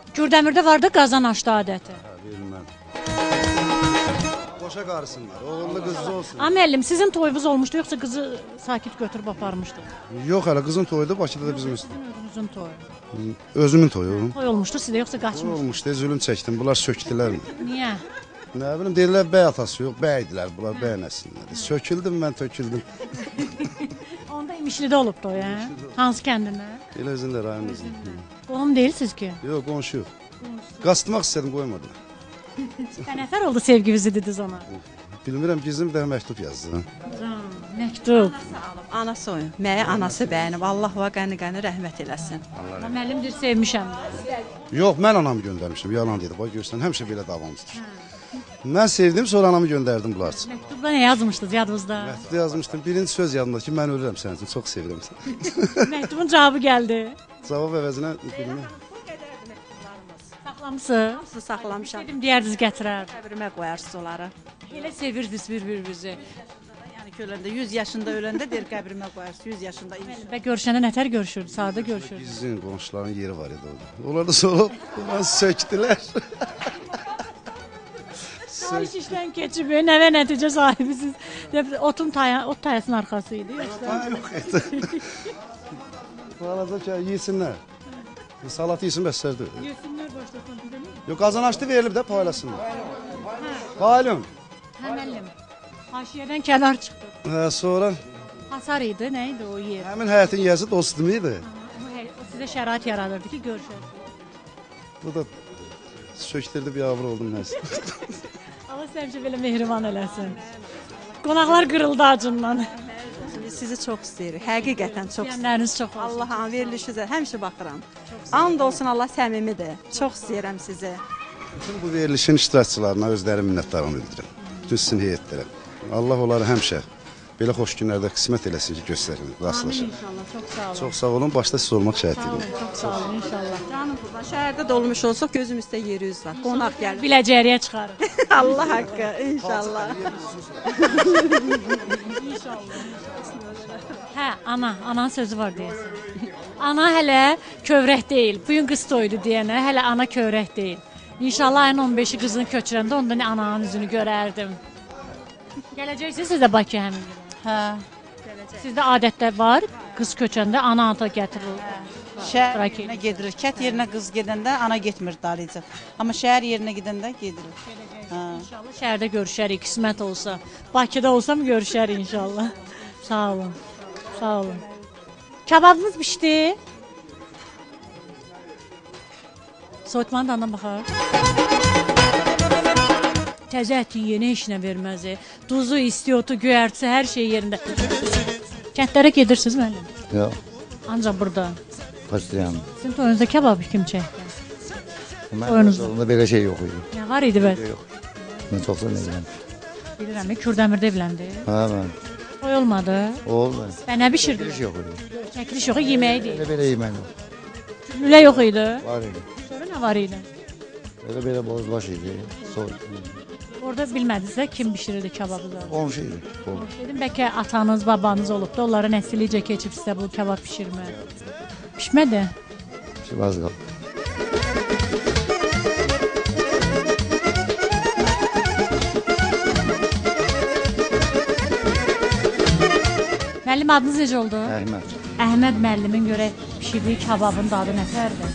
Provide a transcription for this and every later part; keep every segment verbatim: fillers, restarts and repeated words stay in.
Kürdəmirdə var da qazan açdı adəti. Hə, bilməm. Boşa qarısınlar, oğullu qızlı olsun. Amma müəllim, sizin toyunuz olmuşdu, yoxsa qızı sakit götürüb aparmışdı? Yox hələ, qızın toyudur, Bakıda da bizim üstü. Sizin özünüzün toyu. Özümün toyu. Toy olmuşdu sizdə, yoxsa qaçmışdı? Olmuşdu, zülüm çəkdim, bunlar söktülər mi? Niyə? Nə bilim, deyirlər bəy atası yox, bəydilər, bunlar bəy nəsilləri. Söküldüm, mən töküldüm. Onda İmişlidə olubdu o, ya? Hansı kəndində? Elə özündə rayonumuzda. Qohum deyilsiz ki? Yox, qonşu yox. Qastırmaq istədim, qoymadılar. Və nəfər oldu sevginizi dediniz ona? Bilmirəm, gizlim bir məktub yazdı. Məktub. Anası oyun. Məyə anası bəyənib. Allah va qəni-qəni rəhmət eləsin. Amma müəllim deyir, sevmişəm. Yox, mən anamı göndərmişim, yalan dedi. Bax, görsən, həmişə belə davamızdır. Mən sevdim, sonra anamı göndərdim bunlar üçün. Məktubda nə yazmışdınız yadınızda? Məktubda yazmışdım, birinci söz yadımda ki, mən ölürəm sənin üçün, çox sevirəm səni. Məktubun cavabı gəldi. Cavab əvəzinə bilməm. Saxlamısınız? Hamısı saxlamışam. Dedim, deyərdiniz gətirərdi. Qəbrimə qoyarsınız onları. Elə sevirdiniz bir-birinizi. Yəni ki, öləndə yüz yaşında öləndə deyir qəbrimə qoyarsınız, yüz yaşında. Və görüşəndə nətər görüşürdü, sarda görüşürdü. Bizim qonşuların yeri var idi orada. Onlar da sonra bana söktülər. Iş işlən keçib, nəvə nəticə sahibisiz. Otun taya, ot tayasının arxası idi. Ha, yox idi. Balaca ki, yesinlər. Salat yesin, bəslərdir. Yesinlər başlasın. Yox, qazanaşdı verilib də paylasınlar. Qalın. Hə, müəllim. Haşiyədən kənar çıxdı. Hə, sonra Hasar idi, nə idi o yer? həmin həyətin yazı dostum idi. O sizə şərait yaradırdı ki, görüşərsiniz. Bu da söktürdü, bir avro oldum nəsə. Allah səmcə belə mehriban eləsin. Qonaqlar qırıldı acından. Biz sizi çox istəyirik. Həqiqətən çox istəyirik. Yəmləriniz çox olsun. Allah'ın verilişinizə həmişə baxıram. And olsun Allah səmimidir. Çox istəyirəm sizi. Bütün bu verilişin iştirakçılarına özlərim minnətdarım bildirirəm. Bütün sizin heyətlərə. Allah onları həmişə belə xoş günlərdə qismət eləsin ki, göstərin, rastlaşın. İnşallah, çox sağ olun. Çox sağ olun, başda siz olmaq şərtilə. Çox sağ olun, inşallah. Canım qurban, şəhərdə dolmuş olsaq gözümüzdə yeriniz var. Qonaq gəlir. Biləcəriyə çıxarır. Allah haqqı, inşallah. Hə, ana, ananın sözü var deyəsən. Ana hələ kövrək deyil. Bu gün qız toydu deyənə, hələ ana kövrək deyil. İnşallah ayın on beşi qızını köçürəndə onda ananın üzünü görərdim. Gələcəksiniz siz də Bakıya həmin gün. Hə. Sizdə adətdə var, qız köçəndə ana ata gətirilir. Şəhər yerinə gedirik. Kət yerinə qız gedəndə ana getmir dalıcı. Amma şəhər yerinə gedəndə gedirik. Hə. İnşallah şəhərdə görüşərik, qismət olsa. Bakıda olsam görüşərik inşallah. Sağ olun. Sağ olun. Kababınız pişdi? Soyutmanı da andan baxar. Təzə ətin yeni işinə verməzi. Duzu, istiyotu, göyərtisi, hər şey yerində. Kəndlərə gedirsiniz müəllim? Yox, Ancaq burada. pastiyan. Sizin toyunuzda kebab kim çəkdi? Mən Oyunuzda. onda belə şey yox idi. Nə var idi bəs? Yox. Mən çoxsan edirəm. Bilirəm, Kürdəmirdə evləndi. Hə, mən. Toy olmadı. Oldu. Və nə bişirdi? Heç yox idi. Çəkiliş yox, yeməyi deyil. Elə belə yemək yox. Lülə yox idi. Var idi. Sonra nə var idi? Elə belə bozbaş idi. Soy. Orada bilmədinizsə kim bişirirdi kebabı da? Qonşu idi. Qonşu. Dedim, bəlkə atanız, babanız olub da onlara nəsillicə keçib sizə bu kebab pişirmə. Pişmədi. Şey az qaldı. Müəllim adınız necə oldu? Əhməd. Əhməd müəllimin görə pişirdiyi kebabın dadı nətərdir?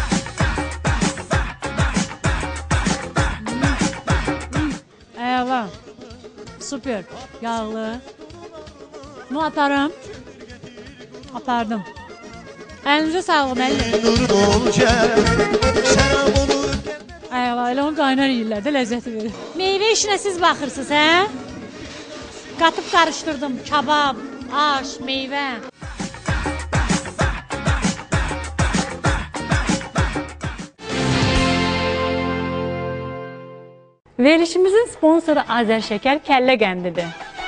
Əla. Super. Yağlı. Bunu atarım. Apardım. Əlinizə sağlıq müəllim. Əla, elə onu qaynar yiyirlər də ləzzəti verir. Meyvə işinə siz baxırsınız, hə? Qatıb qarışdırdım. Kabab, aş, meyvə. Verilişimizin sponsoru Azərşəkər kəllə qəndidir.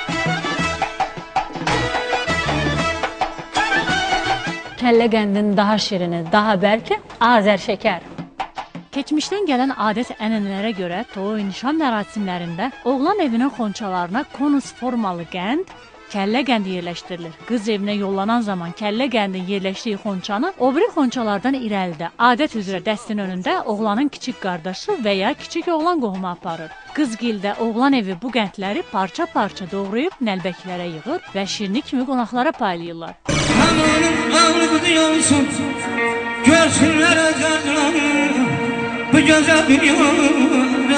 Kəllə qəndinin daha şirini, daha bərki Azərşəkər. Keçmişdən gələn adət-ənənələrə görə toy, nişan mərasimlərində oğlan evinin xonçalarına konus formalı qənd, kəllə qəndi yerləşdirilir. Qız evinə yollanan zaman kəllə qəndin yerləşdiyi xonçanı o biri xonçalardan irəlidə, adət üzrə dəstin önündə oğlanın kiçik qardaşı və ya kiçik oğlan qohumu aparır. Qızgildə oğlan evi bu qəndləri parça-parça doğrayıb nəlbəklərə yığır və şirini kimi qonaqlara paylayırlar. Görsünlər əzəzlərini, bu gözəl dünyada.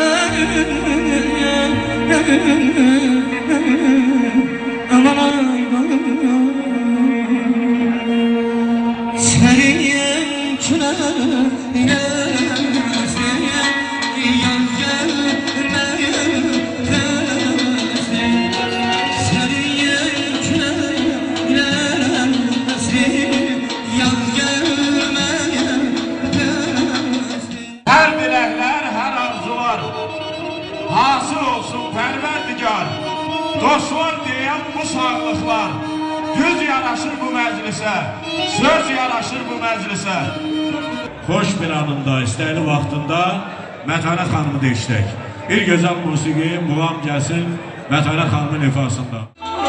Aman Sərin küləyə yaz gəlməyəm təzir. Sərin küləyə yaz gəlməyəm təzir. Hər diləklər, hər arzular hasıl olsun Pərverdigar. Dostlar deyən bu sağlıqlar, göz yaraşır bu məclisə, söz yaraşır bu məclisə. Xoş bir anında, istəkli vaxtında Mətanət xanımı da işlək. Bir gözəl musiqi, muğam gəlsin Mətanət xanımın ifasında.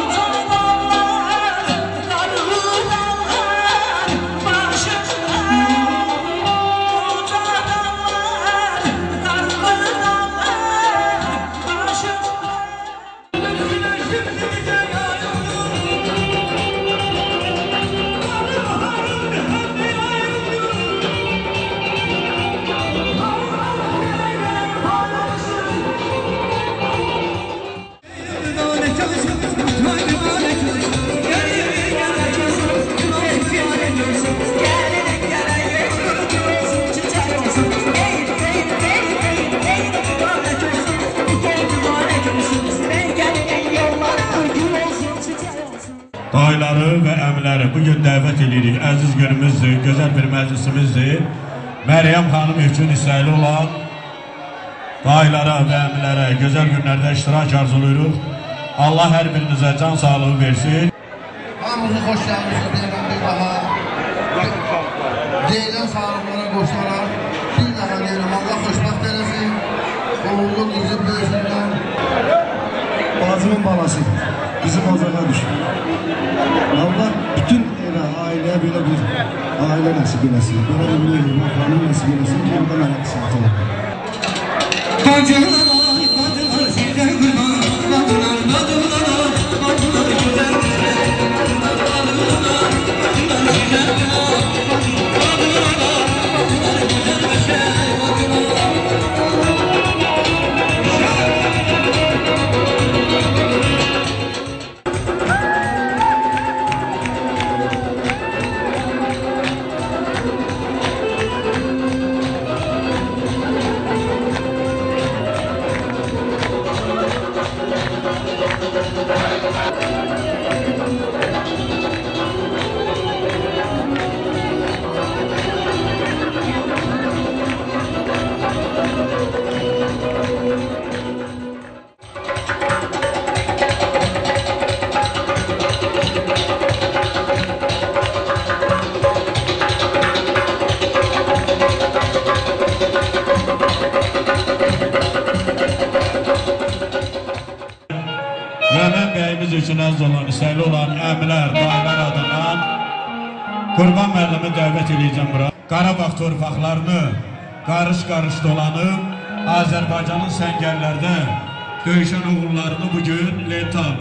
Dayıları və əmiləri bugün dəvət edirik. Əziz günümüzdür, gözəl bir məclisimizdir. Məryəm xanım üçün istəkli olan dayılara və əmilərə gözəl günlərdə iştirak arzuluyuruq. Allah hər birinizə can sağlığı versin. Hamımızı xoş gəlmişsiniz deyilən bir daha. Deyilən sağlıqlara qoşularaq bir daha deyiləm. Allah xoşbəxt eləsin. Oğullu qızı böyüsündən. Bacımın balası bizi bacağa düşür. Allah bütün elə ailəyə belə bir ailə nəsib eləsin. Belə bir evlilik xanım nəsib eləsin ki, orada mənə qısat olur. Bacılar, bacılar, sizə qurban, bacılar, bacılar, bacılar, güzel, Məndən bəyimiz üçün əziz olan, istəkli olan əmilər, dayılar adından Qurban müəllimi dəvət edəcəm bura. Qarabağ torpaqlarını qarış-qarış dolanıb, Azərbaycanın səngərlərdə döyüşən uğurlarını bugün lentə alır.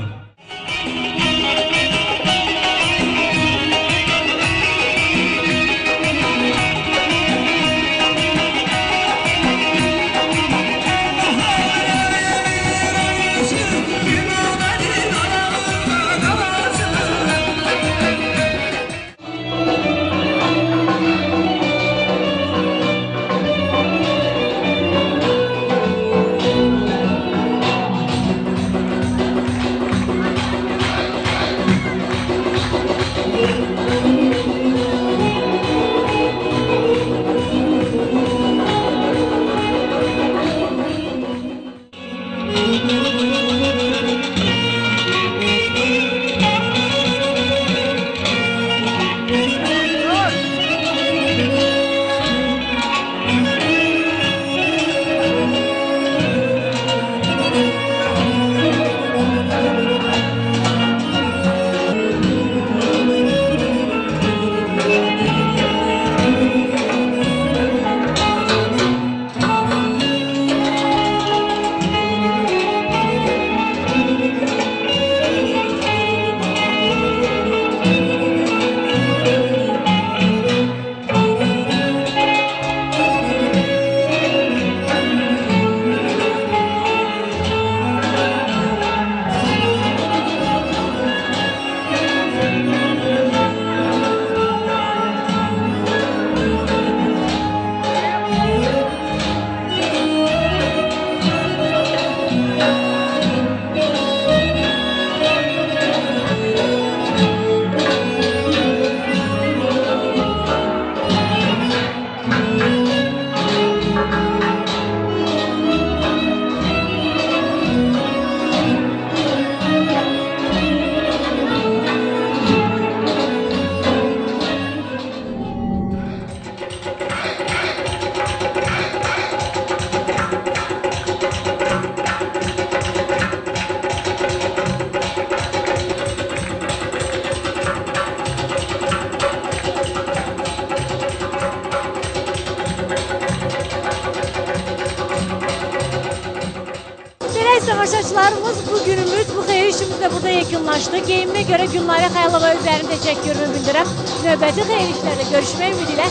Tamaşaçılarımız bu günümüz, bu xeyir işimiz de burada yekunlaşdı. Geyiminə görə Gülnarə Xəyalova özlərinin təşəkkürünü bildirəm. Növbəti xeyir işlərdə görüşmək ümidilə.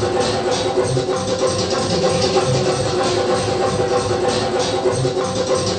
Hələlik.